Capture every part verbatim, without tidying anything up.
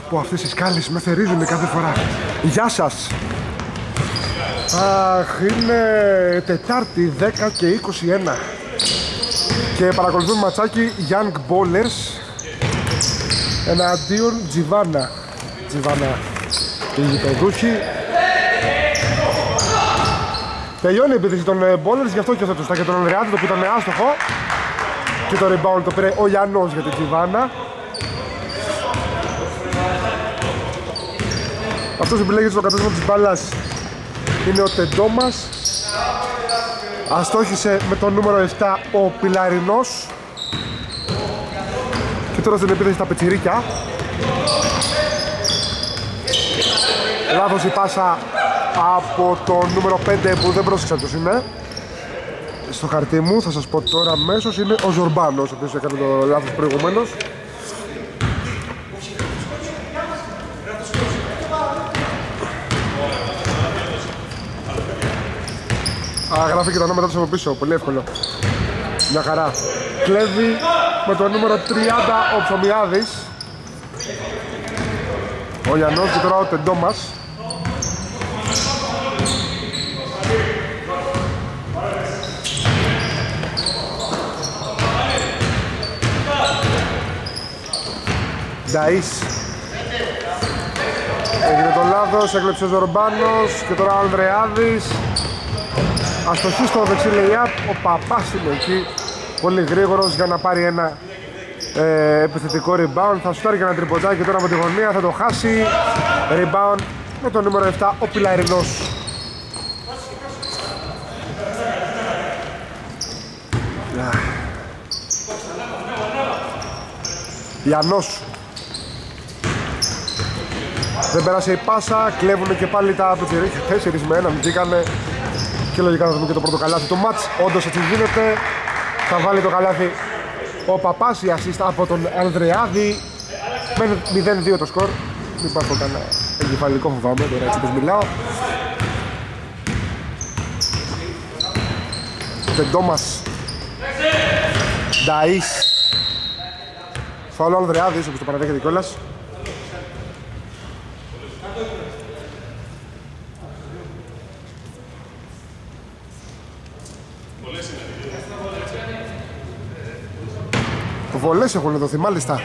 Που αυτές οι σκάλες με θερίζουν κάθε φορά. Γεια σας. Αχ, είναι Τετάρτη δέκα και είκοσι ένα και παρακολουθούμε ματσάκι Young Ballers εναντίον Τζιβάνα. Τζιβάνα η γηπεδούχη. Τελειώνει η επίθεση των Ballers, γι' αυτό και θα τους τα και τον Ανδρεάτη, το που ήταν άστοχο. Και το rebound το πήρε ο Γιάννος για την Τζιβάνα. Αυτός που επιλέγεται στο κατάστημα της μπάλας είναι ο Τεντόμας. Αστόχησε με το νούμερο επτά ο Πιλαρινός. Και τώρα στην επίθεση τα πετσιρίκια. Λάθος η πάσα από το νούμερο πέντε που δεν πρόσεξα ποιος είναι. Στο χαρτί μου θα σας πω τώρα αμέσως, είναι ο Ζορμπάνος, ο οποίος έκανε το λάθος προηγουμένως. Α, γράφει και τα νούμερα τους από πίσω, πολύ εύκολο. Μια χαρά. Κλέβει με το νούμερο τριάντα ο Ψωμιάδης. Ο Γιαννός και τώρα ο Τεντόμας. Νταΐς. Έγινε το λάθος, έκλεψε ο Ζορμπάνος και τώρα ο Ανδρεάδης. Αστοχή στο δεξί lay-up, ο Παπάς είναι εκεί, πολύ γρήγορος για να πάρει ένα ε, επιθετικό rebound. Θα σουτάρει και ένα τριποντάκι τώρα με τη γωνία, θα το χάσει. Rebound με το νούμερο επτά, ο Πιλαρινός. Γιαννός. Δεν πέρασε η πάσα, κλέβουν και πάλι τα πετσιρίκια, τέσσερις με έναν βγήκανε. Και λογικά θα δούμε και το πρώτο καλάθι. Το μάτς όντως έτσι γίνεται. Θα βάλει το καλάθι ο Παπάς, η assist από τον Ανδρεάδη. Με μηδέν δύο το σκορ. Μην πάω κανένα εγκεφαλικό, φοβάμαι τώρα έτσι πως μιλάω. Τεντόμας. Νταΐς. Φάουλ ο Ανδρεάδης, όπως το παραδέχεται κιόλας. Βολές έχουν δοθεί, μάλιστα.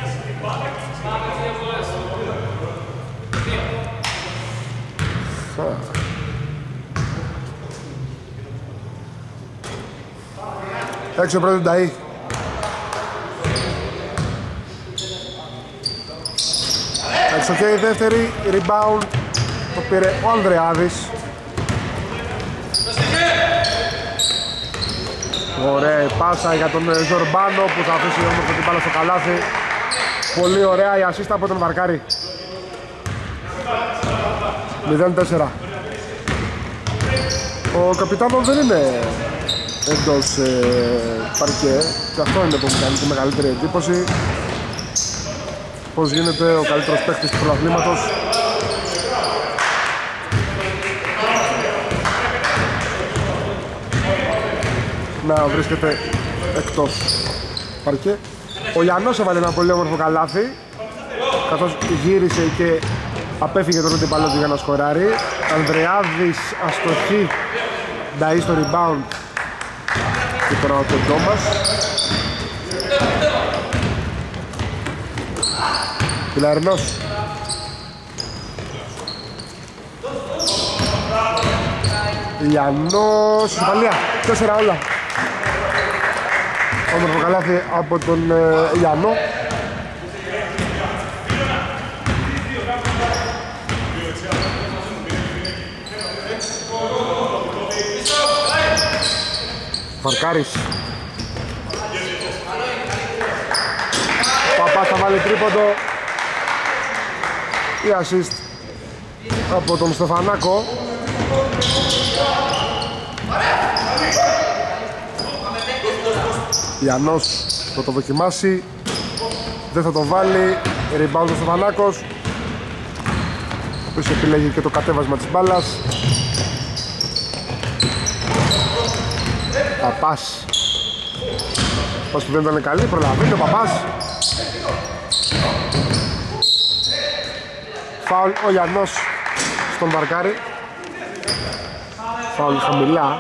Έξω πρώτη Νταΐ. Έξω και η δεύτερη, rebound το πήρε ο Ανδρεάδης. Ωραία πάσα για τον Ζορμπάνο που θα αφήσει όμως την μπάλα στο καλάθι. Πολύ ωραία η assist από τον Βαρκάρη. μηδέν τέσσερα. Ο καπιτάνο δεν είναι εντός ε, παρκέ και αυτό είναι που μου κάνει τη μεγαλύτερη εντύπωση. Πώς γίνεται ο καλύτερος παίκτης του πρωταθλήματος. Να βρίσκεται εκτός παρκέ. Ο Γιαννός έβαλε ένα πολύ όμορφο καλάθι, καθώς γύρισε και απέφυγε τον αντίπαλο του για να σκοράρει. Ανδρεάδης αστοχή, Νταΐ στο rebound και τώρα ο Τεντόμας. Πιλαρινός. Γιαννός, ισοπαλία, τέσσερα όλα. Όμορφο καλάθι από τον ε, Γιαννό. Βαρκάρης. Παπάς θα βάλει τρίποντο. Η assist από τον Στεφανάκο. Γιαννός θα το δοκιμάσει, δεν θα το βάλει. Rebound ο Στεφανάκος, ο οποίος επιλέγει και το κατέβασμα της μπάλας. Παπάς. Πας που δεν ήταν καλή, προλαβαίνει ο Παπάς. Φάουλ ο Γιαννός στον Βαρκάρη. Φάουλ χαμηλά.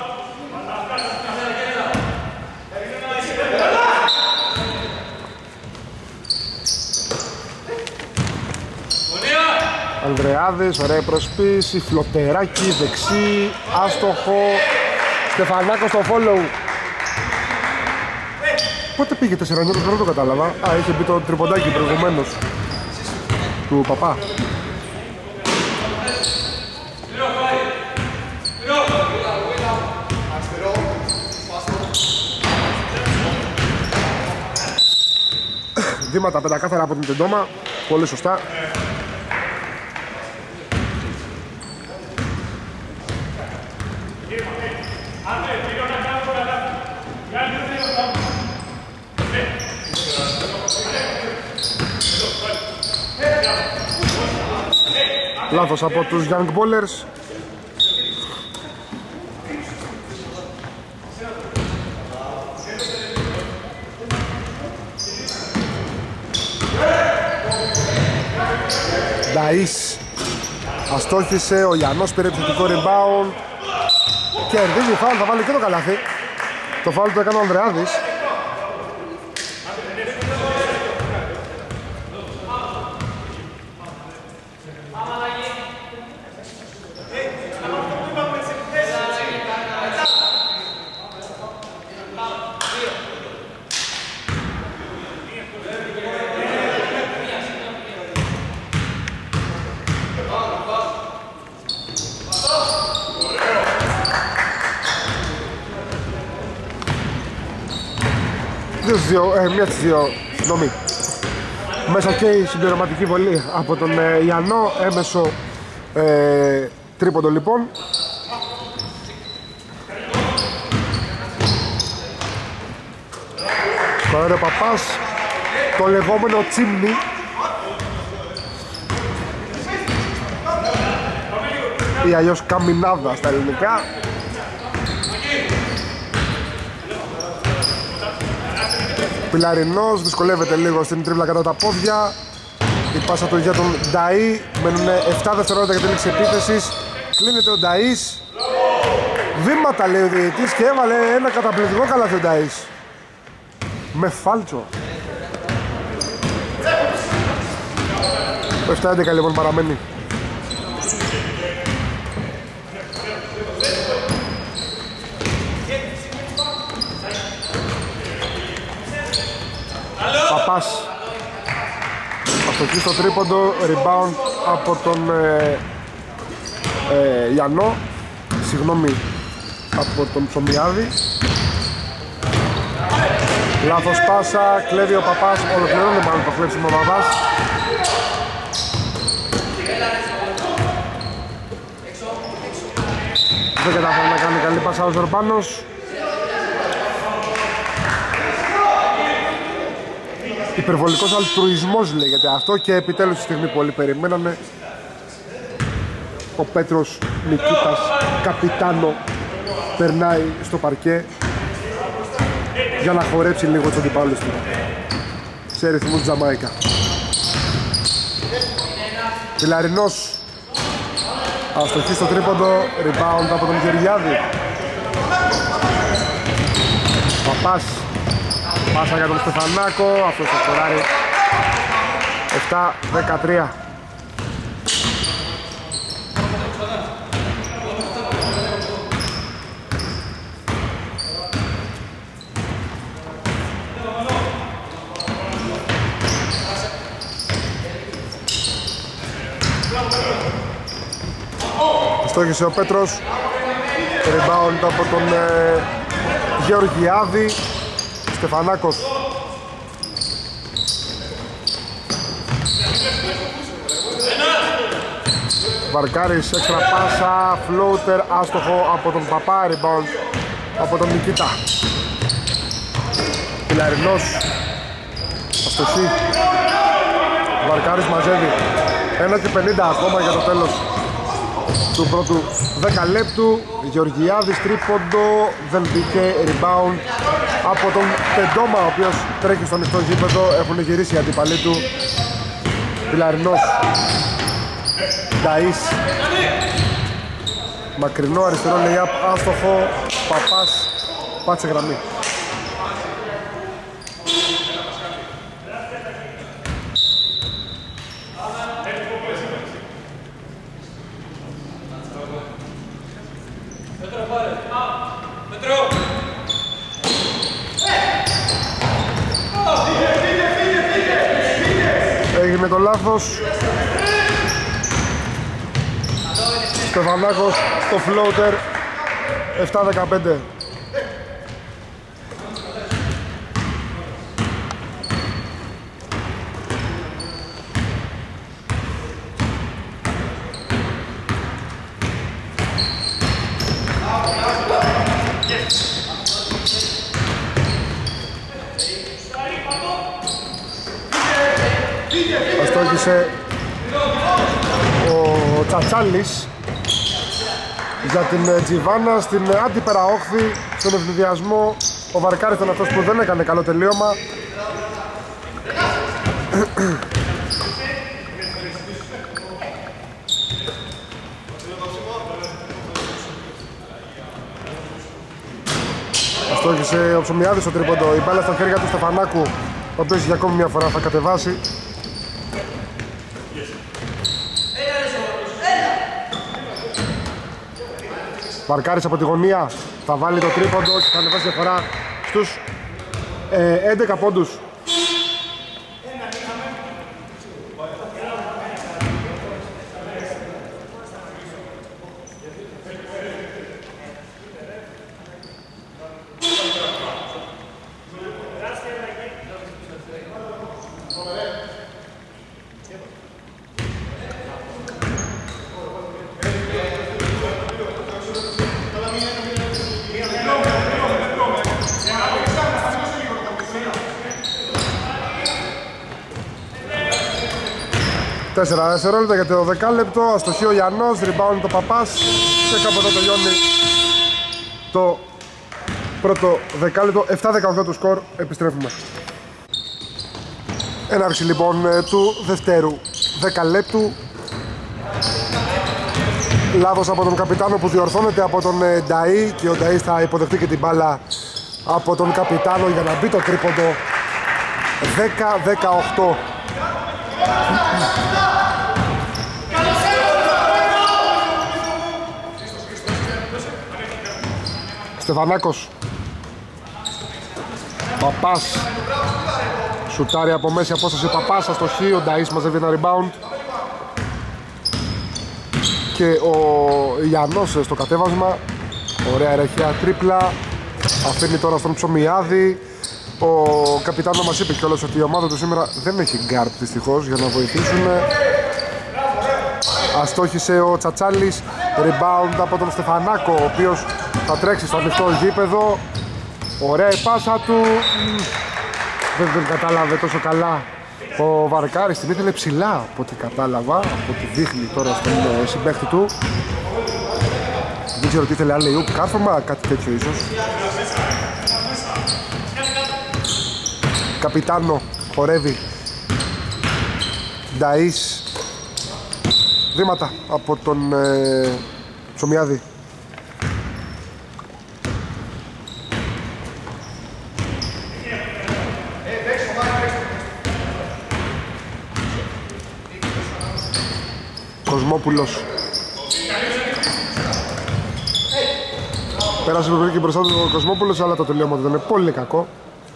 Ανδρεάδης, ωραία προσπίση, φλωτεράκι, δεξί, άστοχο. Στεφανάκος στο follow. Πότε πήγε τέσσερα εννιά, δεν το κατάλαβα. Α, είχε μπει το τριποντάκι προηγουμένως του Παπά. Βήματα πεντακάθαρα από την Τεντόμα. Πολύ σωστά. Λάθος από τους Young Ballers. Νταΐς αστόχησε, ο Γιαννός πήρε επιθετικό rebound. Κερδίζει φάουλ, θα βάλει και το καλάθι. Το φάουλ το έκανε ο Ανδρεάδης. Δύο, ε, μία στις δύο, συγγνώμη. Μέσα και η συμπληρωματική βολή από τον ε, Ιαννό, έμεσο ε, τρίποντο λοιπόν. Σκοράρει ο Παπάς, το λεγόμενο τσίμνι. Ή αλλιώς καμινάδα στα ελληνικά. Πιλαρινός δυσκολεύεται λίγο στην τρίβλα κατά τα πόδια. Η πάσα του για τον Νταΐ. Μένουν επτά δευτερόλεπτα για την λήξη επίθεσης. Κλείνεται ο Νταΐς. Βήματα λέει ο διαιτητής και έβαλε ένα καταπληκτικό καλάθι ο Νταΐς. Με φάλτσο. επτά έντεκα λοιπόν παραμένει. Παπάς αστοχή στο τρίποντο, rebound από τον ε, ε, Γιαννό, συγγνώμη, από τον Ψωμιάδη. Λάθος πάσα, κλέβει ο Παπάς, ολοκληρώνει μάλλον το κλέψιμο ο Παπάς. Δεν καταφέρει να κάνει καλή πάσα ο Ζορμπάνος. Υπερβολικός αλτρουισμός λέγεται αυτό και επιτέλους τη στιγμή που όλοι περιμένανε, ο Πέτρος Νικήτας Καπιτάνο περνάει στο παρκέ για να χορέψει λίγο τους αντιπάλους του σε ρυθμούς Τζαμάικα. Πιλαρινός αστοχή στο τρίποντο, rebound από τον Γεωργιάδη. Παπάς, πάσα για τον Στεφανάκο, αυτός θα σκοράρει. Επτά δεκατρία. Στόχισε ο Πέτρος, rebound από τον ε, Γεωργιάδη. Στεφανάκος. Βαρκάρης, έξτρα πάσα, floater, άστοχο από τον Παπά, rebound από τον Νικήτα. Πιλαρινός, αστοχή. Βαρκάρης μαζεύει. ένα και πενήντα ακόμα για το τέλος του πρώτου δέκα λεπτού. Γεωργιάδης τρίποντο, δεν μπήκε, rebound από τον Τεντόμα, ο οποίος τρέχει στο ανοιχτό γήπεδο. Έχουν γυρίσει οι αντίπαλοι του. Πιλαρινός Νταΐς. Μακρινό αριστερό lay-up, άστοχο. Παπάς πάτσε γραμμή. Έγινε το λάθος. Στεφανάκος στο floater. επτά δεκαπέντε. Αστόχησε ο Τσατσάλης για την Τζιβάνα στην αντίπερα όχθη, στον ευνηδιασμό. Ο Βαρκάρης ήταν αυτός που δεν έκανε καλό τελείωμα. Αστόχησε ο Ψωμιάδης στο τρίποντο, η μπάλα στα χέρια του Στεφανάκου, ο οποίος για ακόμη μια φορά θα κατεβάσει. Βαρκάρης από τη γωνία, θα βάλει το τρίποντο και θα ανεβάσει διαφορά στους ε, έντεκα πόντους. Τέσσερα δευτερόλεπτα για το δεκάλεπτο, αστοχή ο Γιαννός, rebound το Παπάς και κάπου εδώ τελειώνει το πρώτο δεκάλεπτο. Επτά δεκαοκτώ το σκορ, επιστρέφουμε. Έναρξη λοιπόν του δευτέρου δεκαλέπτου. Λάθος από τον καπιτάνο που διορθώνεται από τον Νταΐ και ο Νταΐ θα υποδεχτεί και την μπάλα από τον καπιτάνο για να μπει το τρίποντο. Δέκα δεκαοκτώ. Στεφανάκος. Παπάς. Σουτάρει από μέση απόσταση Παπάς, αστοχή, ο Νταΐς μαζεύει ένα rebound. Και ο Γιαννός στο κατέβασμα. Ωραία ερεχεία τρίπλα. Αφήνει τώρα στον Ψωμιάδη. Ο καπιτάνο μας είπε κιόλας ότι η ομάδα του σήμερα δεν έχει γκάρτ δυστυχώς για να βοηθήσουν. Αστόχησε ο Τσατσάλης, rebound από τον Στεφανάκο, ο οποίος θα τρέξει στο ανοιχτό γήπεδο. Ωραία η πάσα του. Δεν τον κατάλαβε τόσο καλά ο Βαρκάρης, την ήθελε ψηλά από ό,τι κατάλαβα, από ό,τι δείχνει τώρα στον συμπαίχτη του. Δεν ξέρω τι ήθελε, αν λέει κάρφωμα, κάτι τέτοιο ίσως. Καπιτάνο χορεύει. Νταΐς. Βήματα από τον ε, Ψωμιάδη. Κοσμόπουλος. Πέρασε το και μπροστά του ο Κοσμόπουλος, αλλά το τελείωμα του ήταν πολύ κακό.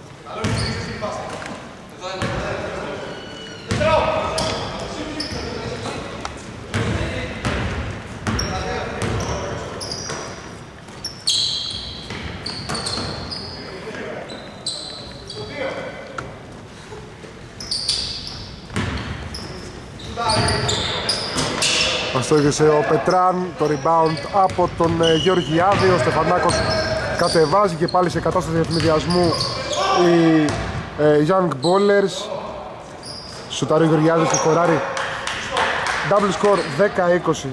Αστόχησε ο Πετράν, το rebound από τον ε, Γεωργιάδη. Ο Στεφανάκος κατεβάζει και πάλι σε κατάσταση ευνηδιασμού οι ε, Young Ballers. Σουτάρει ο Γεωργιάδης και σκοράρει. Double score δέκα είκοσι.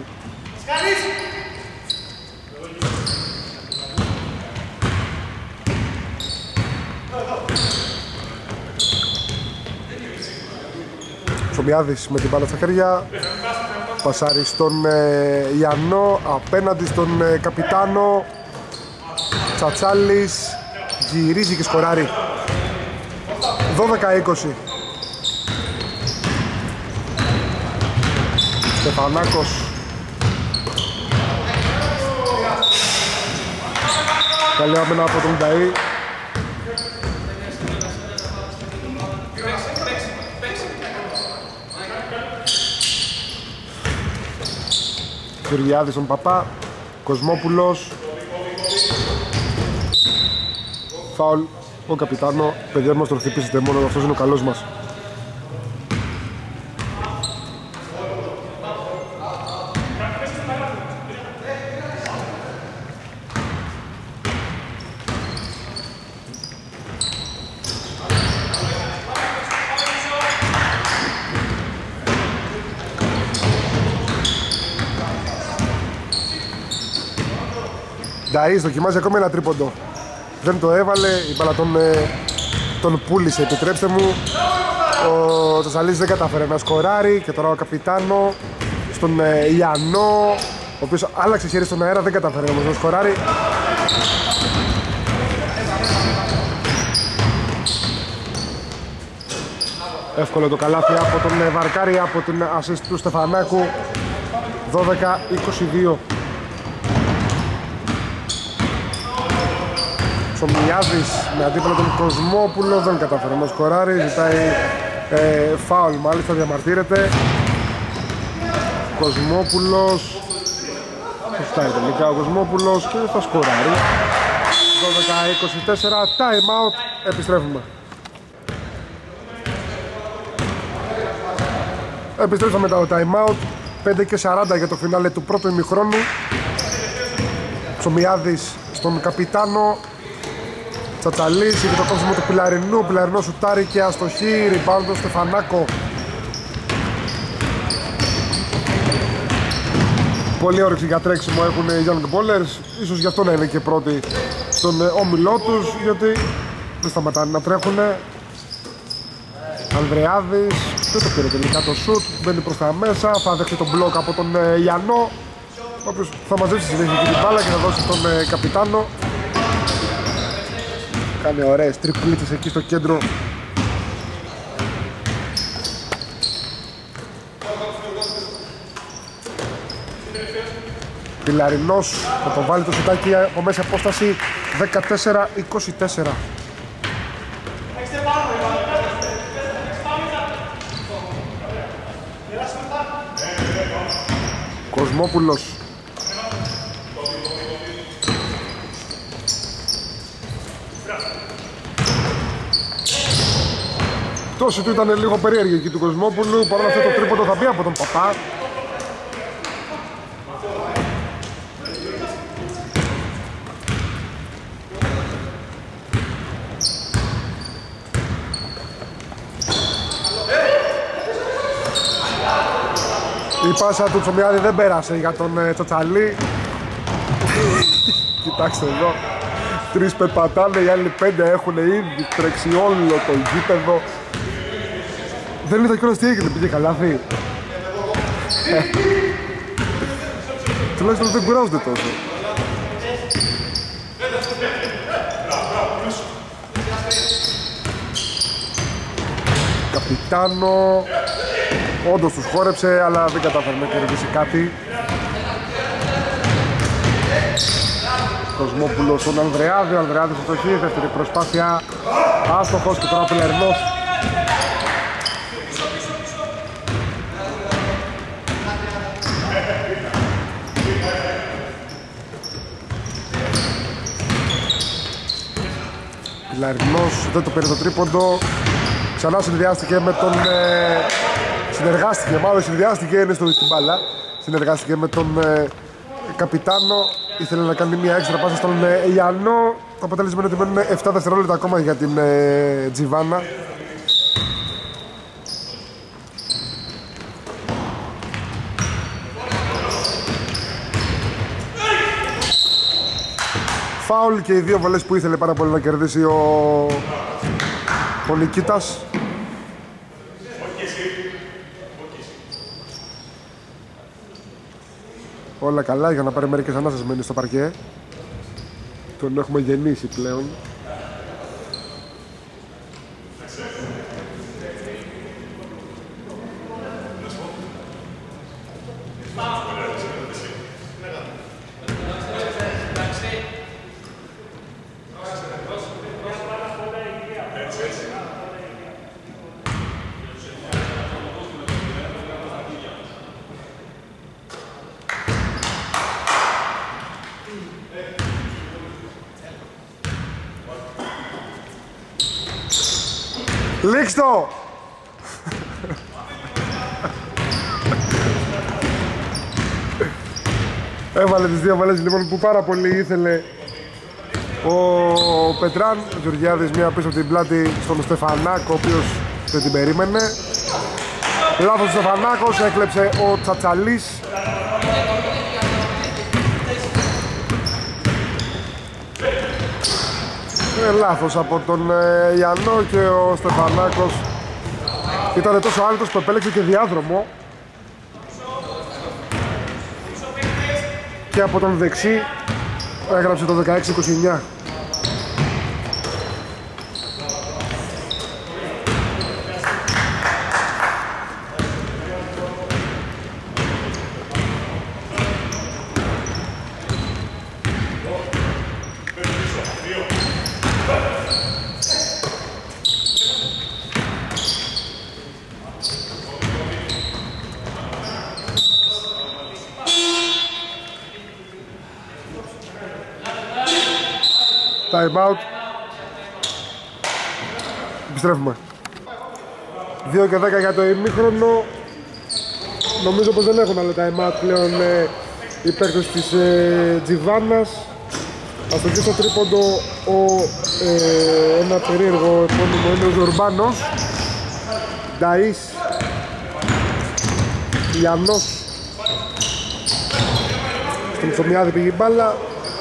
Ψωμιάδης με την μπάλα στα χέρια. Πασάρι στον ε, Ιαννό, απέναντι στον ε, Καπιτάνο. Τσατσάλης γυρίζει και σκοράρει. δώδεκα είκοσι. Στεφανάκος. Καλή άμυνα από τον Νταΐ. Γεωργιάδης στον Παπά. Κοσμόπουλος. Φάουλ. Ο Καπιτάνο. Παιδιά μας τον χτυπήσετε μόνο, αυτός είναι ο καλός μας. Νταΐς δοκιμάζει ακόμη ένα τρίποντο. Δεν το έβαλε, η μπάλα τον, τον πούλησε, επιτρέψτε μου. Ο Τσασαλής δεν κατάφερε να σκοράρει και τώρα ο Καπιτάνο στον Ιαννό, ο οποίος άλλαξε χέρι στον αέρα, δεν κατάφερε όμως να σκοράρει. Εύκολο το καλάθι από τον Βαρκάρη, από την assist του Στεφανάκου. Δώδεκα είκοσι δύο. Ψωμιάδης με αντίπαλο τον Κοσμόπουλο, δεν καταφέρει να σκοράρει, ζητάει ε, φάουλ, μάλιστα διαμαρτύρεται. Κοσμόπουλος, φτάει τελικά ο Κοσμόπουλος και θα σκοράρει. δώδεκα είκοσι τέσσερα, time out, επιστρέφουμε. Επιστρέψαμε μετά το time out, πέντε και σαράντα για το φινάλε του πρώτου ημιχρόνου. Ψωμιάδης στον Καπιτάνο. Τσατσαλής, για το κόψιμο του Πιλαρινού, Πιλαρινό σουτάρει και αστοχή, rebound του Στεφανάκο. Πολύ όρεξη για τρέξιμο έχουν οι Young Ballers, ίσως γι' αυτό να είναι και πρώτοι στον όμιλό τους, γιατί δεν σταματάνε να τρέχουνε. Ανδρεάδης, δεν το πήρε τελικά το σουτ, μπαίνει προς τα μέσα, θα δεχτεί τον μπλοκ από τον Ιαννό, ο οποίος θα μαζέψει συνέχεια και την μπάλα και θα δώσει τον Καπιτάνο. Κάνει ωραίες τριπλίτσες εκεί στο κέντρο. Πιλαρινός θα το βάλει το σουτάκι από μέση απόσταση. Δεκατέσσερα είκοσι τέσσερα. Κοσμόπουλος. Πτώση του ήταν λίγο περίεργη εκεί του Κοσμόπουλου, παρόλα αυτό το τρίποντο θα μπει από τον Παπά. Η πάσα του Τσομιάδη δεν πέρασε για τον ε, Τσατσαλή. Κοιτάξτε εδώ, τρεις περπατάνε, οι άλλοι πέντε έχουν ήδη τρέξει όλο το γήπεδο. Δεν είδα κιόλας τι έγινε, πήγε καλάθι. Τουλάχιστον δεν κουράζονται τόσο. Καπιτάνο. Όντως τους χόρεψε, αλλά δεν κατάφερε να κερδίσει κάτι. Κοσμόπουλος στον Ανδρεάδη, ο Ανδρεάδης αστοχή, δεύτερη προσπάθεια, άστοχος και τώρα ο Πιλαρινός. Πιλαρινός δεν το πήρε το τρίποντο, ξανά συνδυάστηκε με τον... Ε, συνεργάστηκε, μάλλον συνδυάστηκε, είναι στο στην μπάλα. Συνεργάστηκε με τον ε, Καπιτάνο. Ήθελε να κάνει μια έξτρα πάσα στον ε, Ιαννό. Το αποτέλεσμα είναι ότι μένουν επτά δευτερόλεπτα ακόμα για την ε, Τζιβάνα. Φάουλ και οι δύο βολές που ήθελε πάρα πολύ να κερδίσει ο, ο Νικήτας. Όλα καλά για να πάρει μερικές ανάσες μένει στο παρκέ. Τον έχουμε γεννήσει πλέον. Λίξτο! Έβαλε τις δύο βαλές λοιπόν που πάρα πολύ ήθελε ο Πετράν. Ο Γεωργιάδης μία πίσω από την πλάτη στον Στεφανάκο, ο οποίος δεν την περίμενε. Λάθος ο Στεφανάκος, έκλεψε ο Τσατσαλής. Ε, λάθος από τον ε, Ιαννό και ο Στεφανάκος ήταν τόσο άνετος που επέλεξε και διάδρομο και από τον δεξί έγραψε το δεκαέξι είκοσι εννιά. Time out. Επιστρέφουμε. δύο και δέκα για το ημίχρονο. Νομίζω πως δεν έχουν άλλο time out πλέον ε, οι παίκτες της ε, Τζιβάνας. Αστοχή στο τρίποντο ο, ε, ένα περίεργο επώνυμο είναι ο Ζορμπάνος. Νταΐς, Ιαννός. Στον Ψωμιάδη πήγε η μπάλα.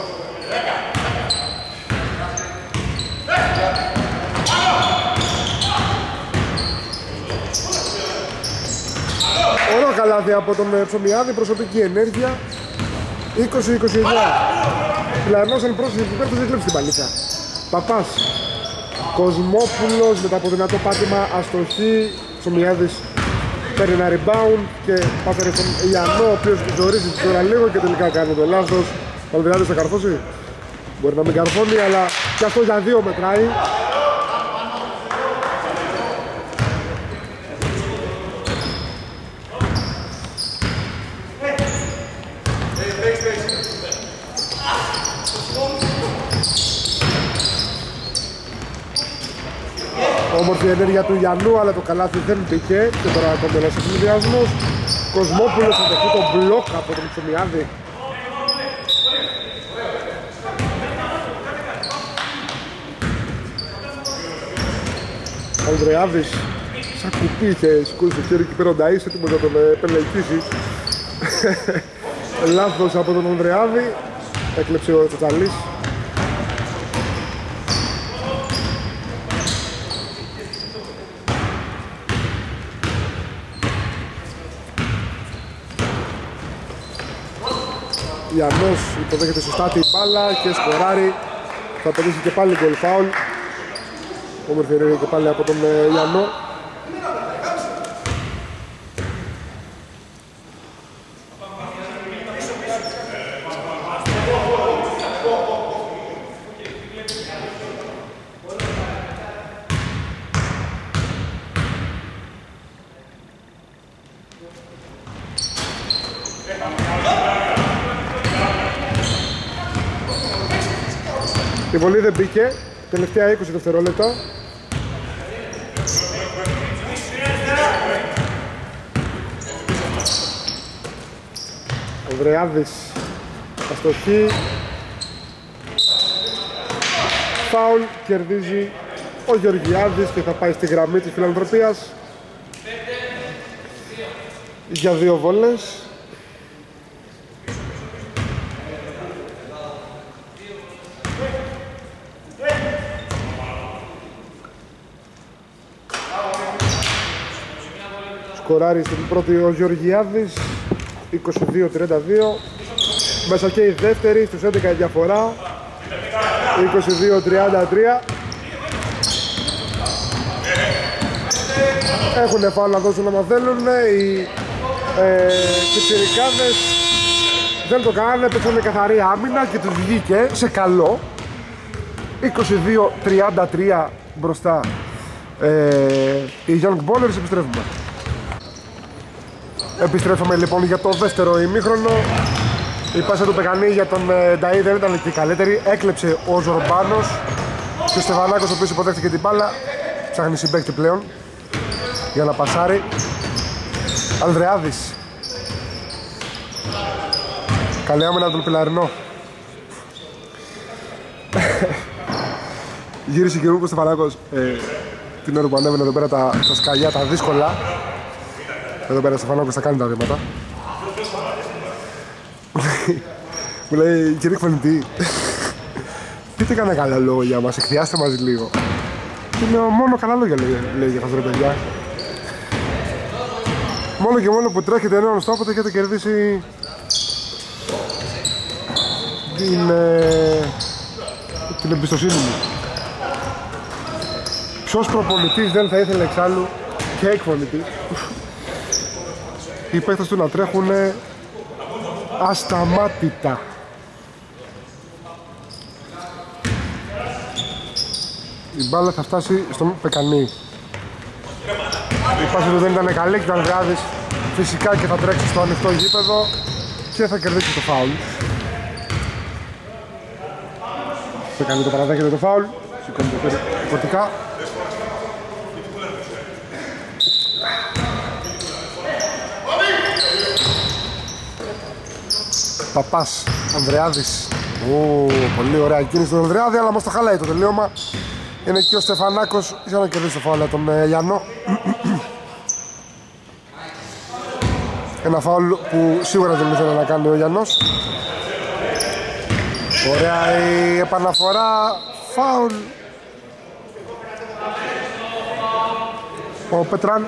Ωραίο καλάθι από τον Ψωμιάδη, προσωπική ενέργεια. είκοσι είκοσι εννιά. Πλανώσαν πρόσφυγε που πέφτει, δεν κλέψει την παλίτσα. Παπάς, Κοσμόπουλος μετά από δυνατό πάτημα, αστοχή. Ψωμιάδης παίρνει ένα rebound και πάφερε στον Ιαννό, ο οποίος ζορίζει τώρα λίγο και τελικά κάνει το λάθος. Παλβιάδης θα καρφώσει. Μπορεί να μην καρφώνει, αλλά και αυτό για δύο μετράει. Όμορφη ενέργεια του Ιαννού, αλλά το καλάθι δεν μπήκε και τώρα κοντελός ο συνδυασμός. Κοσμόπουλος θα δεχτεί το μπλοκ από τον Ψωμιάδη. Ο Ανδρεάδης σαν κουπί είχε σηκώσει το χέρι και πέρα ο Νταΐς έτοιμος να τον πελεκίσει. Λάθος από τον Ανδρεάδη, έκλεψε ο Τσατσαλής. Ιαννός υποδέχεται σωστά την μπάλα και σκοράρει. Θα πετύχει και πάλι γκολ φάουλ. Όμορφη ενέργεια και πάλι από τον Ιαννό. Η βολή δεν μπήκε, τελευταία είκοσι δευτερόλεπτα. Ο Ανδρεάδης, αστοχή. Φάουλ, κερδίζει ο Γεωργιάδης και θα πάει στη γραμμή της φιλανθρωπίας για δύο βόλες. Σκοράρει στην πρώτη ο Γεωργιάδης, είκοσι δύο τριάντα δύο. Μέσα και η δεύτερη, στους έντεκα η διαφορά. είκοσι δύο τριάντα τρία. Έχουν φάουλ να δώσουν άμα θέλουν. Οι ε, πιτσιρικάδες δεν το κάνανε, παίξανε καθαρή άμυνα και τους βγήκε σε καλό. είκοσι δύο τριάντα τρία μπροστά ε, οι Young Ballers. Επιστρέφουμε. Επιστρέφουμε λοιπόν για το δεύτερο ημίχρονο. Η πάσα του Πεκανή για τον ε, Νταΐ δεν ήταν και καλύτερη. Έκλεψε ο Ζορμπάνος και ο Στεφανάκος, ο οποίος υποδέχτηκε την μπάλα. Ψάχνει συμπαίκτη πλέον για να πασάρει. Ανδρεάδης. Καλή άμυνα τον Πιλαρινό. Γύρισε και ο Στεφανάκος ε, την ώρα που ανέβαινε εδώ πέρα τα, τα σκαλιά, τα δύσκολα. Εδώ πέρα ο Στεφανάκος θα κάνει τα βήματα. Μου λέει, κύριε εκφωνητή, πείτε κανένα καλά λόγια μας, εκθιάστε μας λίγο. Και λέω, μόνο καλά λόγια λέει, λέει για αυτό ρε παιδιά. Μόνο και μόνο που τρέχετε έναν στόχο έχετε κερδίσει την, ε, την εμπιστοσύνη μου. Ποιος προπονητής δεν θα ήθελε εξάλλου και εκφωνητής οι παίκτες του να τρέχουν ασταμάτητα. Η μπάλα θα φτάσει στον Πεκανή. Η πάση του δεν ήταν καλή και ο Ανδρεάδης φυσικά και θα τρέξει στο ανοιχτό γήπεδο και θα κερδίσει το φάουλ. Πεκανή το παραδέχεται το φάουλ. Σηκώνει το χέρι υποτικά. Παπάς, Ανδρεάδης. Ω, πολύ ωραία κίνηση του Ανδρεάδη, αλλά μας το χαλάει το τελείωμα. Είναι εκεί ο Στεφανάκος για να κερδίσει το φάουλ τον ε, Γιάννο. Ένα φάουλ που σίγουρα δεν ήθελε να κάνει ο Γιάννος. Ωραία η επαναφορά. Φάουλ. Ο Πετράν.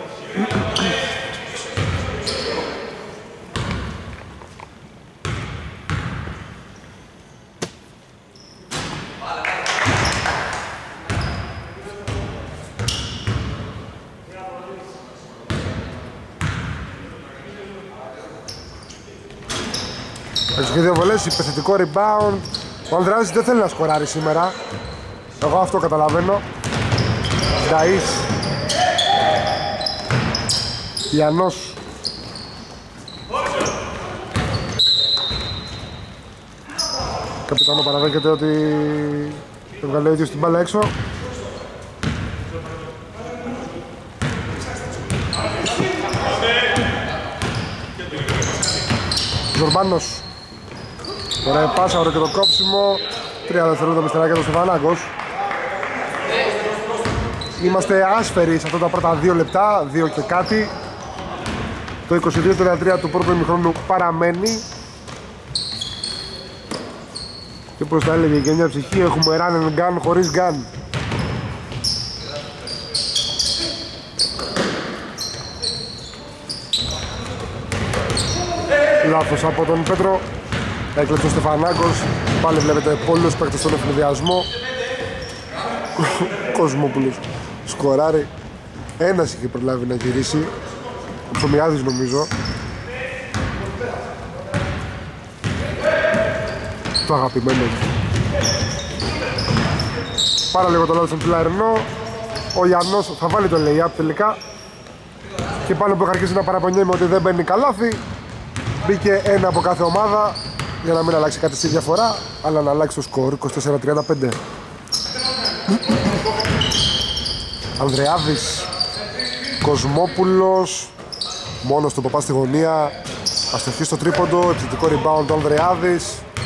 Έχει και δύο βολές, υπερθετικό rebound. Ο Ανδρεάδης δεν θέλει να σκοράρει σήμερα. Εγώ αυτό καταλαβαίνω. Νταΐς. Ιαννός. Καπιτάνο παραδέχεται ότι έβγαλε ο ίδιος την μπάλα έξω. Ζορμπάνος. Ωραία πάσα, ωραίο και το κόψιμο. Τρία δευτερόλεπτα με στεράκια του Στεφανάκος. Είμαστε άσφαιροι σε αυτά τα πρώτα δύο λεπτά, δύο και κάτι. Το είκοσι δύο τριάντα τρία του πρώτου ημιχρόνου παραμένει. Και όπως τα έλεγε και μια ψυχή, έχουμε run and gun χωρίς gun. Λάθος από τον Πέτρο. Έκλεψε ο Στεφανάκος. Πάλι βλέπετε πολλούς παίκτες στον ευνηδιασμό. Κοσμόπουλος σκοράρει. Ένας είχε προλάβει να γυρίσει. Ο Ψωμιάδης νομίζω. Το αγαπημένο. Πάρα λίγο το λάθος στον Πιλαρινό. Ο Γιαννός θα βάλει το lay-up τελικά. Και πάνω που είχα αρχίσει να παραπονιέμαι ότι δεν μπαίνει καλάθι, μπήκε ένα από κάθε ομάδα για να μην αλλάξει κάτι στη διαφορά, αλλά να αλλάξει το σκορ είκοσι τέσσερα τριάντα πέντε. Ανδρεάδης, Κοσμόπουλος, μόνος του Παπά στη γωνία, αστοχή στο τρίποντο, επιθετικό rebound του Ανδρεάδης.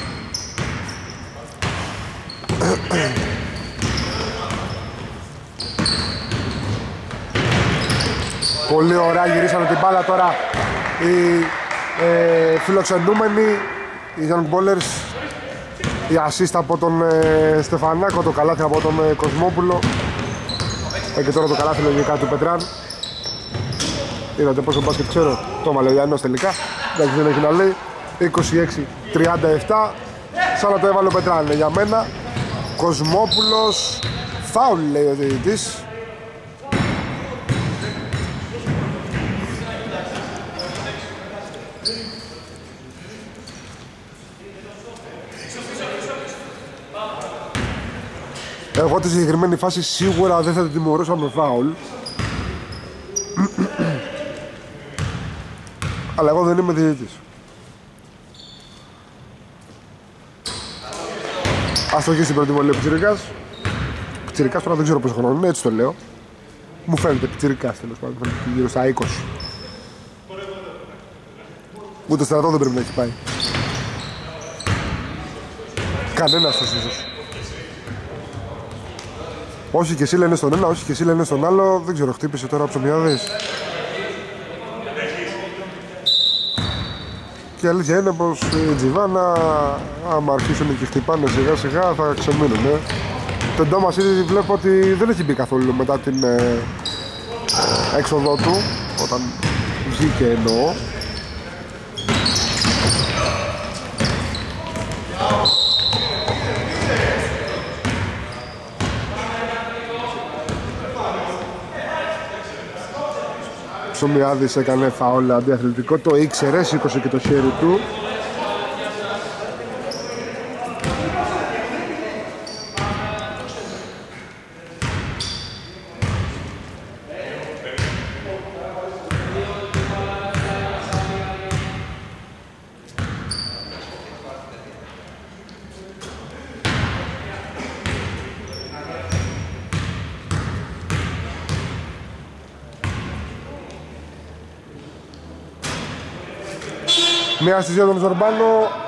Πολύ ωραία γυρίσανε την μπάλα τώρα οι ε, φιλοξενούμενοι, οι Young Ballers. Η assist από τον ε, Στεφανάκο, το καλάθι από τον ε, Κοσμόπουλο. Ε, και τώρα το καλάθι λογικά του Πετράν. Είδατε πόσο μπάσκετ ξέρω, το έμαλε ο Γιάννος τελικά. Εντάξει, δεν έχει να λέει. είκοσι έξι τριάντα επτά. Σαν να το έβαλε ο Πετράνε για μένα. Κοσμόπουλος, φάουλ λέει ο διαιτητής. Εγώ τη συγκεκριμένη φάση σίγουρα δεν θα την τιμωρούσα με φάουλ. Αλλά εγώ δεν είμαι διαιτητής. Αστοχή στην πρώτη βολή ο Πιτσιρικάς. Πιτσιρικάς τώρα δεν ξέρω πόσο χρόνο είναι, έτσι το λέω. Μου φαίνεται Πιτσιρικάς τέλος πάντων, γύρω στα είκοσι. Ούτε στρατό δεν πρέπει να έχει πάει. Κανένας τους ίσως. Όχι και εσύ λένε στον ένα, όχι και εσύ λένε στον άλλο. Δεν ξέρω, χτύπησε τώρα ο Ψωμιάδης. Και η αλήθεια είναι πως η Τζιβάνα, άμα αρχίσουν και χτυπάνε σιγά σιγά, θα ξεμείνουν. Ε. Το Ντόμας ήδη βλέπω ότι δεν έχει μπει καθόλου μετά την ε, ε, έξοδό του, όταν βγήκε εννοώ. Ψωμιάδης έκανε φαόλ αντιαθλητικό, το ήξερε, σήκωσε και το χέρι του. Μία στις δύο τον Ζορμπάνο.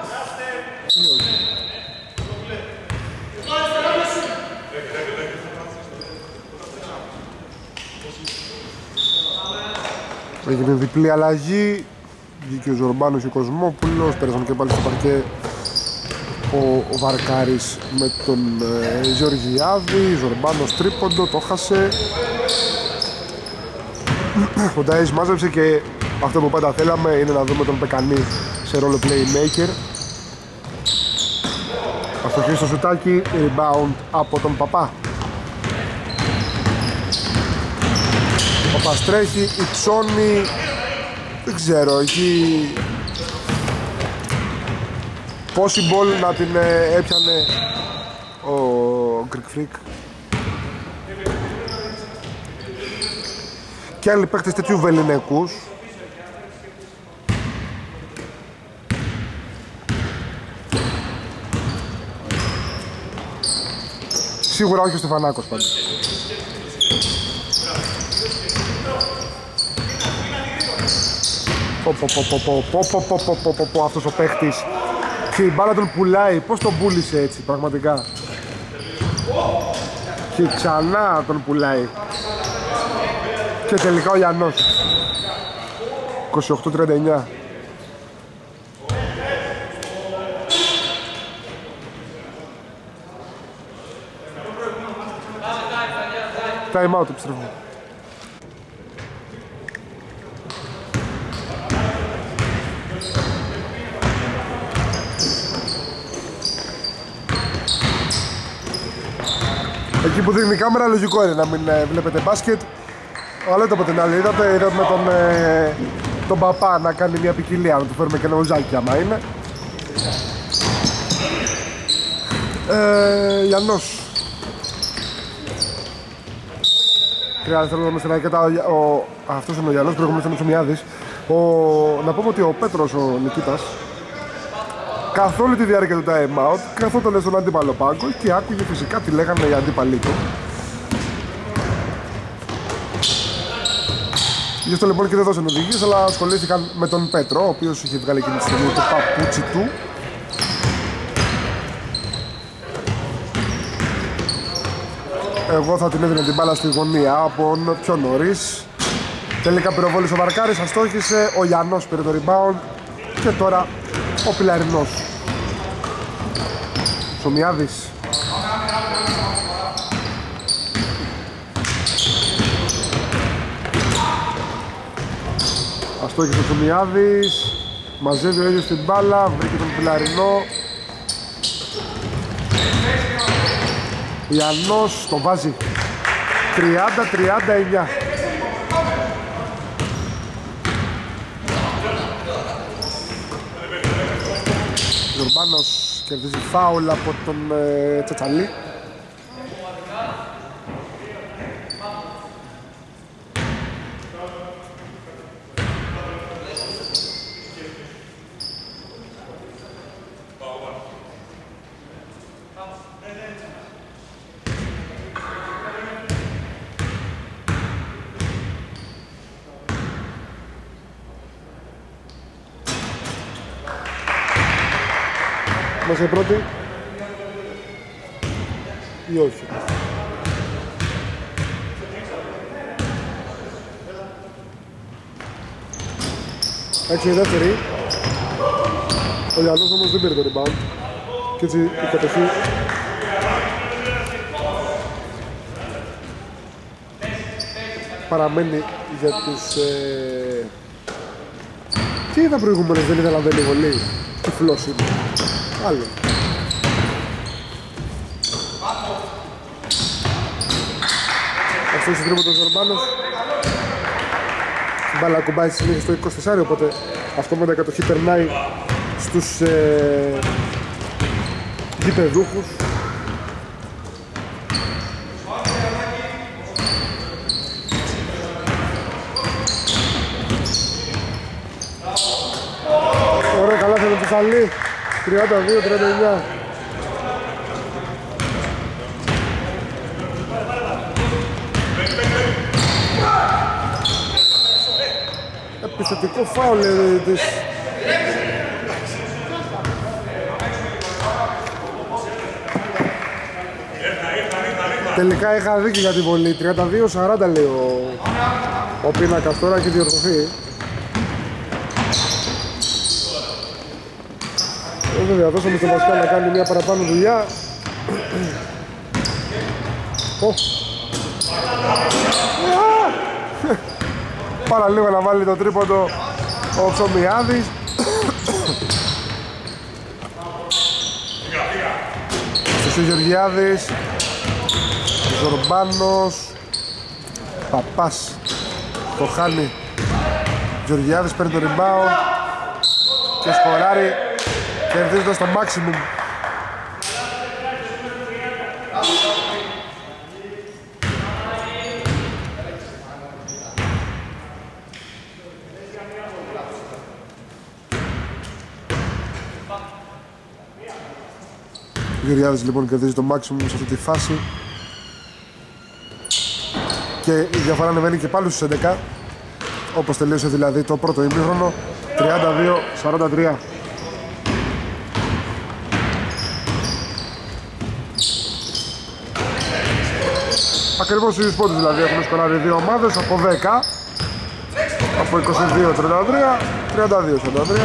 Έγινε διπλή αλλαγή. Βγήκε ο Ζορμπάνος και ο Κοσμόπουλος. Πέρασαν και πάλι στο παρκέ ο, ο Βαρκάρης με τον ε, Γεωργιάδη. Ζορμπάνος τρίποντο, το χάσε. Ο Νταΐς μάζεψε και αυτό που πάντα θέλαμε είναι να δούμε τον Πεκανή σε ρόλο playmaker. Αστοχή στο σουτάκι, rebound από τον Παπά. Ο Παστρέχει, υψώνει, δεν ξέρω, εκεί possible να την ε, έπιανε ο Greek Freak. Και άλλοι παίκτες τέτοιου βεληνικούς. Σίγουρα όχι ο Στεφανάκος πάντως. Πω πω πω πω πω πω πω πω πω πω πω αυτός ο παίχτης. Και η μπάλα τον πουλάει, πώς τον πούλησε έτσι πραγματικά. Και ξανά τον πουλάει. Και τελικά ο Γιαννός. είκοσι οκτώ τριάντα εννιά. Time out, επιστρέφουμε. Εκεί που δείχνει η κάμερα λογικό είναι να μην ε, βλέπετε μπάσκετ. Αλλά το από την άλλη είδατε, είδαμε τον, ε, τον Παπά να κάνει μια ποικιλία, να του φέρουμε και ένα ουζάκι άμα είναι. Ε, Γιαννός. Χρειάζεται να δούμε στην αρκετά ο, ο, αυτός είναι ο Γιαννός, προηγούμενος είναι ο Ψωμιάδης. Ο, να πούμε ότι ο Πέτρος, ο Νικήτας, καθ' όλη τη διάρκεια του time out καθόταν στον αντίπαλο πάγκο και άκουγε φυσικά τι λέγανε οι αντίπαλοι του. Γι' αυτό λοιπόν και δεν δώσαν οδηγίες, αλλά ασχολήθηκαν με τον Πέτρο, ο οποίος είχε βγάλει εκείνη τη στιγμή το παπούτσι του. Εγώ θα την έδινε την μπάλα στη γωνία από πιο νωρίς. Τελικά πυροβόλησε ο Βαρκάρης, αστόχησε, ο Γιαννός πήρε το rebound και τώρα ο Πιλαρινός. Ψωμιάδης. Αστόχησε ο Ψωμιάδης. Μαζεύει ο ίδιος την μπάλα, βρήκε τον Πιλαρινό. Ιαννός το βάζει. τριάντα τριάντα εννιά. Ζορμπάνος κερδίζει φάουλ από τον ε, Τσατσαλή. Είμαστε πρώτοι ή όχι? Έξι η δεύτερη. Ο Ιαννός όμως δεν πήρε το rebound και έτσι η κατοχή παραμένει για τους ε... τι είδα προηγούμενες, δεν ήθελα να δει βολή. Τυφλός είναι. Άλλο. Αυτό είναι το τρίποντο του Ζορμπάνος. Η μπάλα κουμπάει στη συνέχεια στο είκοσι τέσσερα, οπότε αυτό με τα κατοχή περνάει στους ε, γηπεδούχους. Ωραία, καλά θα είναι το Σαλή. τριάντα δύο τριάντα εννιά. Επιθετικό φάουλ της τελικά είχα δίκιο για τη βολή. Τριάντα δύο σαράντα λέει ο, ο πίνακας, τώρα έχει διορθωθεί. Βέβαια, δώσαμε στον Πασκάλ να κάνει μια παραπάνω δουλειά. Παραλίγο να βάλει το τρίποντο ο Ψωμιάδης. Στους Γεωργιάδης, Ζορμπάνος, Παπάς το χάνει. Γεωργιάδης παίρνει το rebound και σκοράρει, κερδίζοντας το maximum. Ο Γεωργιάδης λοιπόν κερδίζει το maximum σε αυτή τη φάση και η διαφορά ανεβαίνει και πάλι στους έντεκα, όπως τελείωσε δηλαδή το πρώτο ημίχρονο. Τριάντα δύο σαράντα τρία. Ακριβώς οι σπότες δηλαδή έχουν σκοράρει δύο ομάδες από δέκα, από είκοσι δύο τριάντα τρία, τριάντα δύο σαράντα τρία.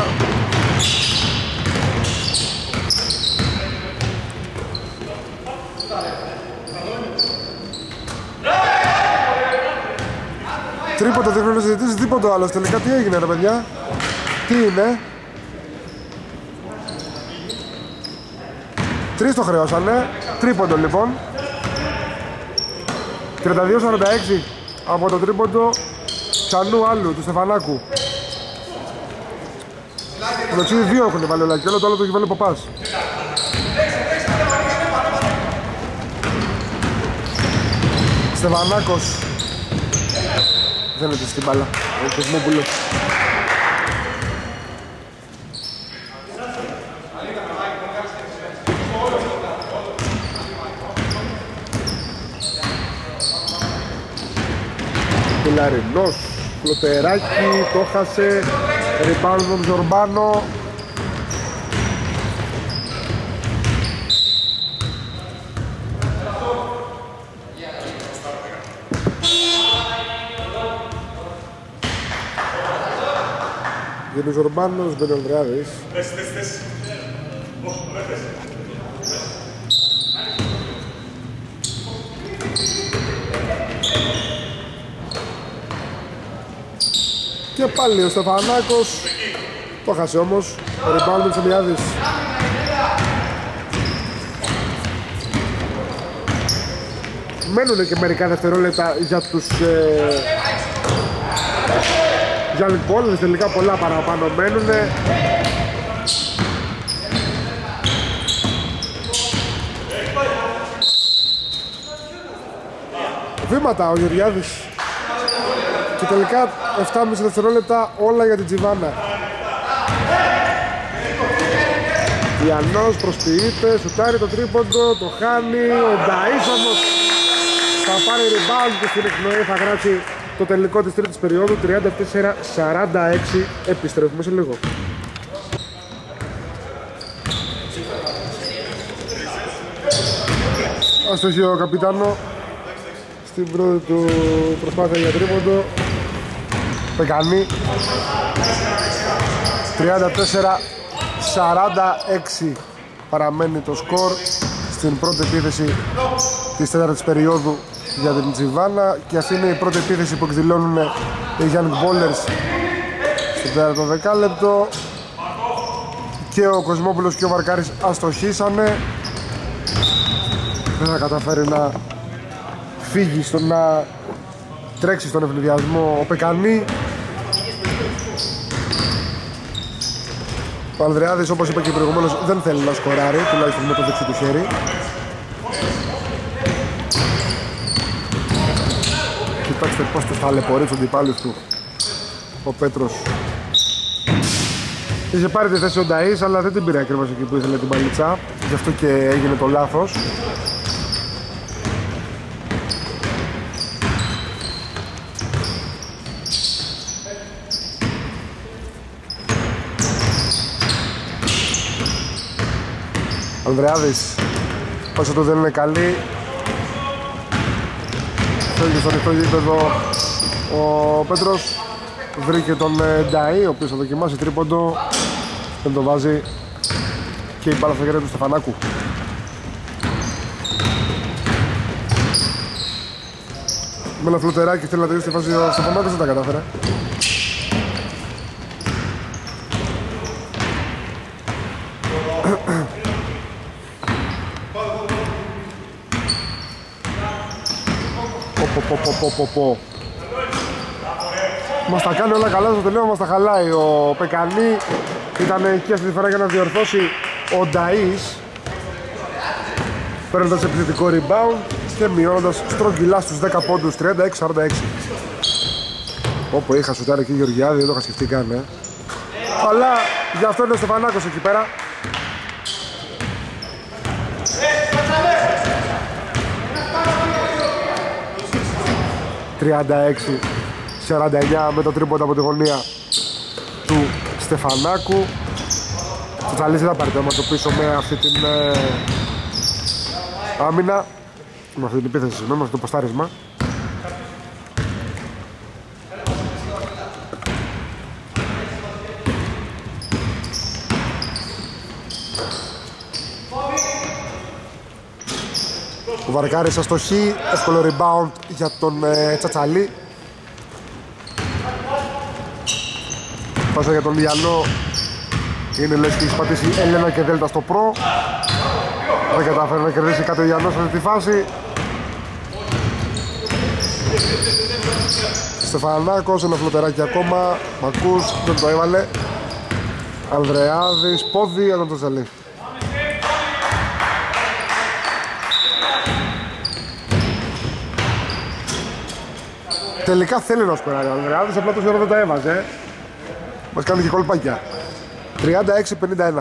Τρίποντο δείχνει ο συζητής, τίποτα άλλο. Τελικά τι έγινε ρε παιδιά? Τι είναι? Τρεις το χρεώσανε. Τρίποντο λοιπόν. τριάντα δύο σαράντα έξι από το τρίποντο Τσανού άλλου, του Στεφανάκου. Το εξήντα δύο έχουν βάλει ο Λακιόλο, το άλλο το έχει βάλει ο Παπάς. Στεφανάκος δεν είναι στην μπάλα, ο Κοσμόπουλος. Πιλαρινός, Φλωτεράκι, το χάσε, rebound τον Ζορμπάνο. Βγαίνει ο Ζορμπάνος, μπαίνει ο Ανδρεάδης. Και πάλι ο Στεφανάκος Το χάσε όμως. Rebound του Τσομιάδης. Μένουν και μερικά δευτερόλεπτα για τους ε, Γιάννη Πόλης, τελικά πολλά παραπάνω μένουνε. Βήματα ο Γεωργιάδης. Και τελικά επτά και μισό δευτερόλεπτα όλα για την Τζιβάνα. Ιαννός προσποιείται, σουτάρει το τρίποντο, το χάνει. Ο Νταΐς όμως θα πάρει rebound και στην εκπνοή θα γράψει το τελικό της τρίτης περίοδου. Τριάντα τέσσερα σαράντα έξι. Επιστρέφουμε σε λίγο. Αστοχή ο Καπιτάνο στην πρώτη του προσπάθεια για τρίποντο. Πεκανή. Τριάντα τέσσερα σαράντα έξι παραμένει το σκορ στην πρώτη επίθεση της τέταρτης περίοδου για την Τζιβάνα, και αυτή είναι η πρώτη επίθεση που εκδηλώνουν οι Young Ballers στο τέταρτο δεκάλεπτο. Και ο Κοσμόπουλος και ο Βαρκάρης αστοχήσανε. Δεν θα καταφέρει να φύγει, στο, να τρέξει στον ευνηδιασμό ο Πεκανή. Ο Ανδρεάδης, όπως είπα και προηγουμένως, δεν θέλει να σκοράρει, τουλάχιστον με το δεξί του χέρι. Κοιτάξτε πώς τους ταλαιπωρεί τους αντιπάλους του ο Πέτρος. Είχε πάρει τη θέση ο Νταΐς, αλλά δεν την πήρε ακριβώς εκεί που ήθελε την παλίτσα, γι' αυτό και έγινε το λάθος. Ανδρεάδης, όσο το δεν είναι καλή, φεύγει στο ανοιχτό γήπεδο ο Πέτρος. Βρήκε τον Νταΐ, ο οποίος θα δοκιμάσει τρίποντο. Δεν το βάζει και η μπάλα στα χέρια του Στεφανάκου. Με ένα φλωτεράκι θέλει να τελειώσει τη φάση, ο Στεφανάκος δεν τα κατάφερε. Πω, πω, πω, πω, πω. Μας τα κάνει όλα καλά, στο τελείωμα μας τα χαλάει. Ο Πεκανή ήταν εκεί αυτή τη φορά για να διορθώσει ο Νταΐς, παίρνοντας επιθετικό rebound και μειώνοντας στρογγυλά στους δέκα πόντους. Τριάντα έξι σαράντα έξι. Όπου είχα σουτάρει εκεί Γεωργιάδη, δεν το είχα σκεφτεί καν, ε. Αλλά γι' αυτό είναι ο Στεφανάκος εκεί πέρα. τριάντα έξι σαράντα εννιά με το τρίποντα από τη γωνία του Στεφανάκου. Το Τσαλής δεν θα πάρει το αίμα το πίσω με αυτή την ε, άμυνα, με αυτή την επίθεση, συγγνώμη, με αυτό το ποστάρισμα. Ο Βαρκάρης αστοχή, εύκολο rebound για τον ε, Τσατσαλή. Πάσα για τον Λιανό, είναι λες και έχει πατήσει Έλενα και Δέλτα στο προ. Δεν κατάφερε να κερδίσει κάτι ο Λιανός σε αυτή τη φάση. Στεφανάκος, ένα φλωτεράκι ακόμα, Μακούς, δεν το έβαλε. Ανδρεάδης, πόδι για τον Τσατσαλή. Τελικά θέλει να σκοράρει ο Ανδρεάδης, απλά τόσο ώρα δεν τα έβαζε. Μας κάνει και κολπάκια. τριάντα έξι πενήντα ένα.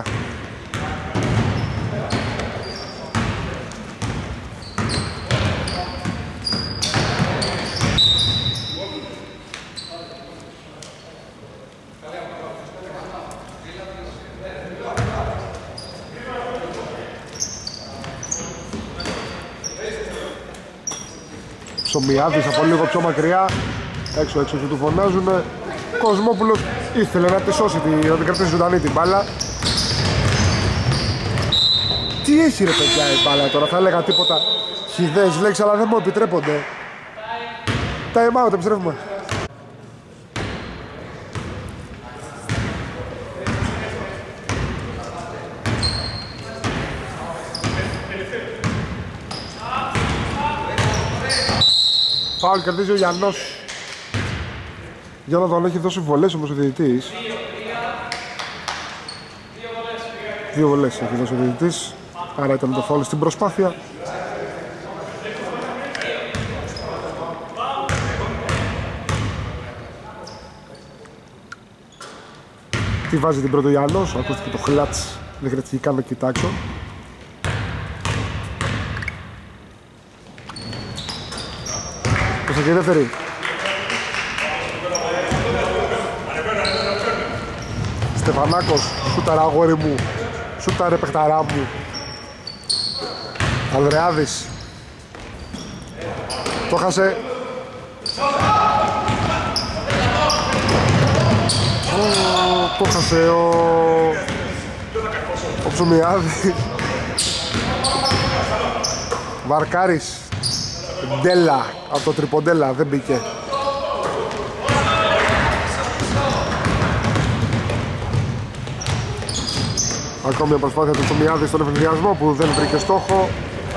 Ψωμιάδης από λίγο πιο μακριά, έξω έξω και του φωνάζουνε. Κοσμόπουλος ήθελε να τη σώσει, να την κρατήσει ζωντανή την μπάλα. Τι έχει ρε παιδιά η μπάλα τώρα, θα έλεγα τίποτα χιδές λέξεις, αλλά δεν μου επιτρέπονται. Time out, επιστρέφουμε. Φάουλ κερδίζει ο Γιάννος. Για να τον έχει δώσει βολές όμως ο διαιτητής. Δύο βολές έχει δώσει ο διαιτητής. Άρα ήταν το φάουλ στην προσπάθεια. Τι βάζει την πρώτο Γιάννος, ακούστηκε το χλάτς, δεν χρειάζεται καν να κοιτάξω. Πόσα και δεύτερη. Στεφανάκος, σούταρα αγόρι μου, σούταρε παιχταρά μου. Ανδρεάδης. Το χάσε. Το χάσε ο... ο Ψωμιάδης. Βαρκάρης. Ντέλα, από το τριποντέλα, δεν μπήκε. Ακόμη μια προσπάθεια του Ψωμιάδη στον εφηδιασμό που δεν βρήκε στόχο.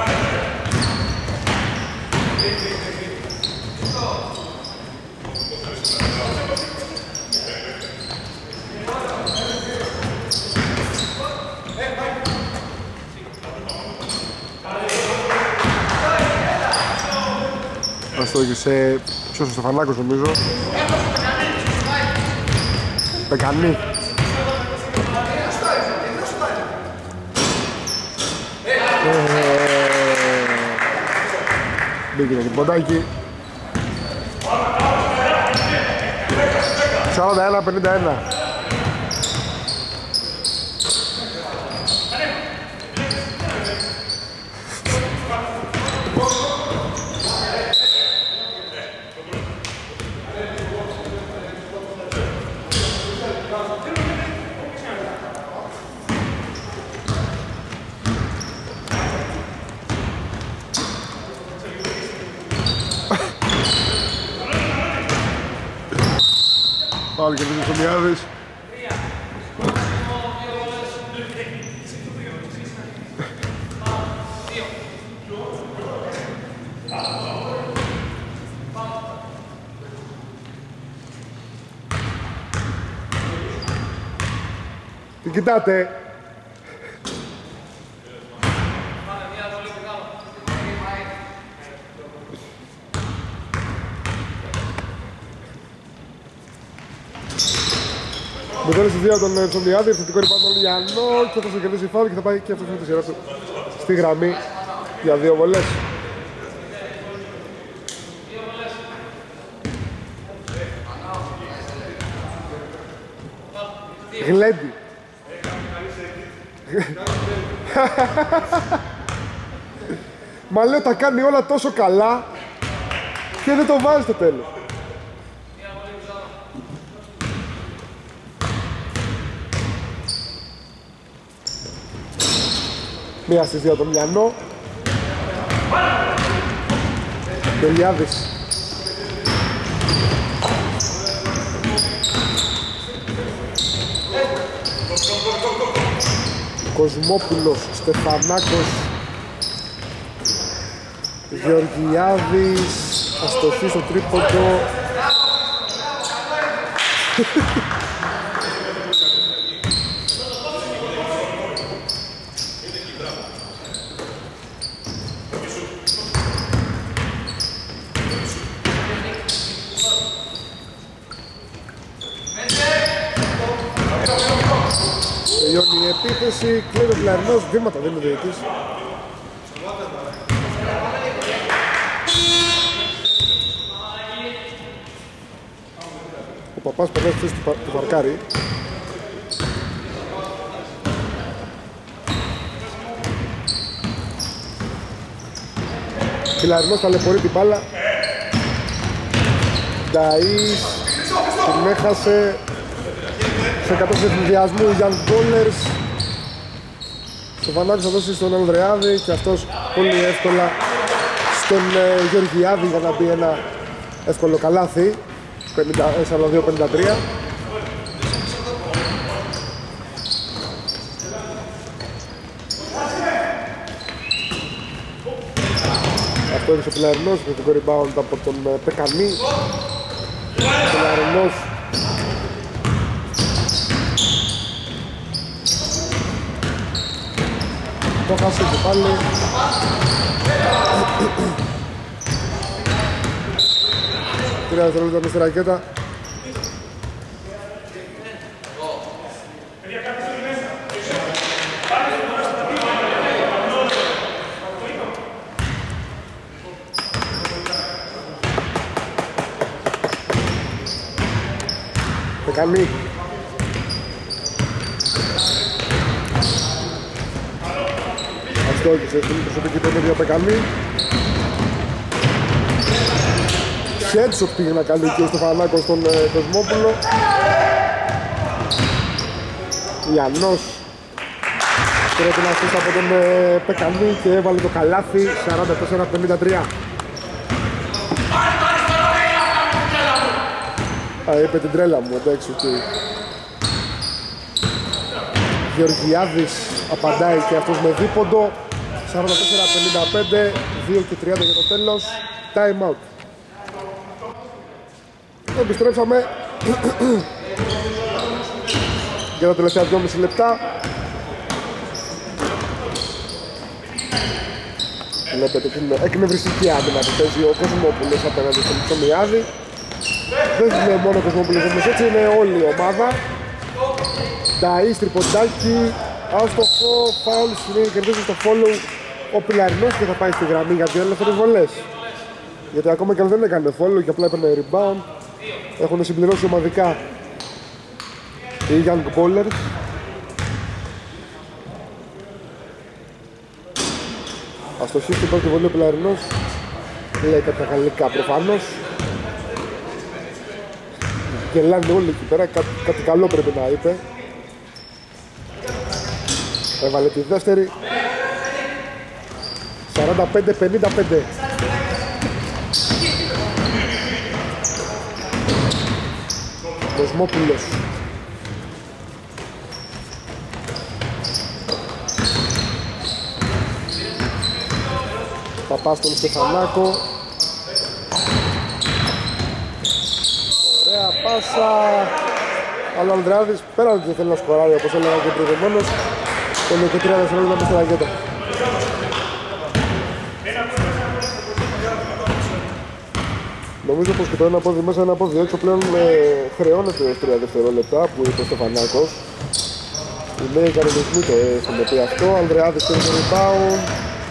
Ας το σε... ποιος ο Στεφανάκος νομίζω. Πεκανή. Μπήκε το ποντάκι. σαράντα ένα πενήντα ένα. Πάλι και ο Ψωμιάδης. Τι κοιτάτε. Με τέλος στις δύο τον Ψωμιάδη, ευθυντικό ριμπάουντ τον Λιανό και αυτός θα κερδίσει φάουλ και θα πάει και αυτός με τη σειρά του στη γραμμή για δύο βολές. Γλέντι. Μα λέω τα κάνει όλα τόσο καλά και δεν το βάζει στο τέλος. Μία στις δύο τον Μιανό. Μπελιάδης. Κοσμόπουλος, Στεφανάκος, Γεωργιάδης, αστοχή στο τρίποντο. Τελειώνει η επίθεση, κλείνει ο Πλαρινός, βήματα δεν είναι ο διαιτητής. Ο Παπάς περνάει στη θέση του Βαρκάρη. Πλαρινός ταλαιπωρεί την μπάλα. Νταΐς, την έχασε. Σε κατάσταση ενθουσιασμού οι Young Ballers. Στεφανάκος θα δώσει στον Ανδρεάδη και αυτός πολύ εύκολα στον ε, Γεωργιάδη για να μπει ένα εύκολο καλάθι. σαράντα δύο πενήντα τρία. Το έδωσε ο Πιλαρινός με το rebound από τον Πεκανή. Ο Πιλαρινός το χάσε και πάλι. Τρία δευτερόλεπτα μες στη ρακέτα. Πεκανή. Αστόχησε στην προσωπική παιχνίδια Πεκανή. Headshot πήγε να κάνει και ο Στεφανάκος στον ε, Κοσμόπουλο. Ιαννός πρέπει να στήσει από τον ε, Πεκανή και έβαλε το καλάθι. Σαράντα τέσσερα πενήντα τρία. Α, είπε την τρέλα μου, εντάξει, οκ. Γεωργιάδης απαντάει και αυτός με δίποντο. Σαράντα τέσσερα πενήντα πέντε, δύο και τριάντα για το τέλος. Time out. Επιστρέψαμε για τα τελευταία δυόμιση λεπτά. Βλέπετε την εκνευριστική άμυνα που παίζει ο Κοσμόπουλος απέναντι στον Ψωμιάδη. Δεν είναι μόνο ο Κοσμόπουλος όμως, έτσι είναι όλη η ομάδα. Νταΐς, τριποντάκι, άστοχο, φάουλ, συνέχεια κερδίζει στο follow ο Πιλαρινός και θα πάει στη γραμμή για δύο ελεύθερες βολές. Γιατί ακόμα και αν δεν έκανε follow και απλά έπαιρνε rebound, έχουν συμπληρώσει ομαδικά οι Young Ballers. Αστοχή στην πρώτη βολή ο Πιλαρινός, λέει κάποια γαλλικά προφανώς. Γελάνε όλοι εκεί πέρα, Κά, κάτι καλό πρέπει να είπε. Έβαλε τη δεύτερη. Σαράντα πέντε πενήντα πέντε. Κοσμόπουλος. Παπάς στον Στεφανάκο. Ωραία πάσα. Αλλά ο Ανδρεάδης πέρα ότι δεν θέλει να σκοράρει όπως έλεγα και προηγουμένως. Τον και τρία δευτερόλεπτα μες στη ρακέτα. Νομίζω πως και το ένα πόδι μέσα, ένα πόδι έξω πλέον ε, χρεώνεται ως τρία δευτερόλεπτα που είπε ο Στεφανάκος. Οι νέοι κανονισμοί το έχουν πει αυτό. Ανδρεάδης και το rebound.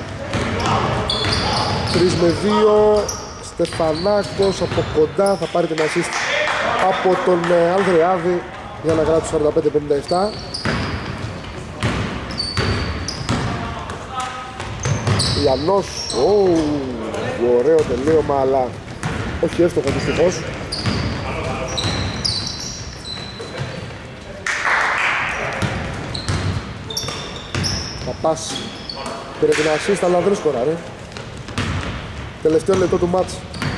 τρία με δύο. Στεφανάκος από κοντά θα πάρει την assist από τον ε, Ανδρεάδη για να γράψει σαράντα πέντε πενήντα επτά. Ιαννός, oh, ωραίο τελείωμα αλλά όχι εύστοχο δυστυχώς. Παπάς πήρε την assist αλλά δεν σκοράρε. Τελευταίο λεπτό του μάτς.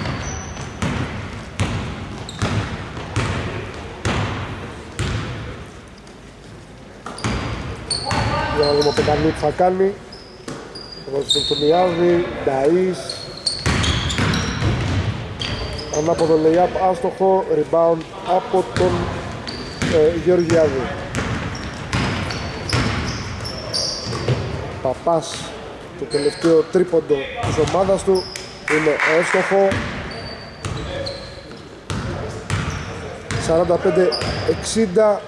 Για να δούμε ο Πεκανή τι θα κάνει. Θα δώσει τον Τονιάδη, Νταΐς. Ανάποδο lay-up, άστοχο, rebound από τον ε, Γεωργιάδη. Παπάς, το τελευταίο τρίποντο της ομάδας του είναι εύστοχο. σαράντα πέντε εξήντα.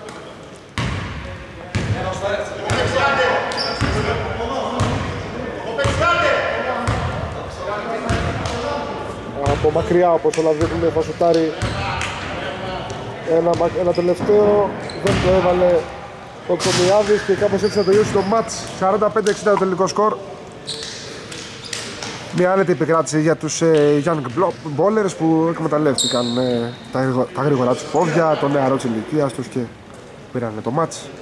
Από μακριά όπως όλα δείχνουν θα σουτάρει ένα, ένα τελευταίο, δεν το έβαλε ο Κομιάδης και κάπως έτσι θα τελειώσει το μάτς. Σαράντα πέντε εξήντα το τελικό σκορ. Μια άνετη επικράτηση για τους ε, Young Ballers που εκμεταλλεύτηκαν ε, τα, τα γρήγορά τους πόδια, το νεαρό της ηλικίας τους και πήραν το μάτς.